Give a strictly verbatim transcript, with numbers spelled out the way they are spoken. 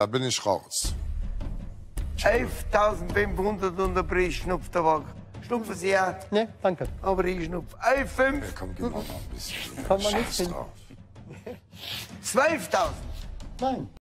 Da bin ich raus. elftausendfünfhundert und der Preis schnupft der Wagen. Schnupfen Sie auch? Ne, danke. Aber ich schnupfe. elf fünf. Ja, komm, gib mal noch ein bisschen. Kann man nicht Scheiß finden. drauf. zwölftausend. Nein.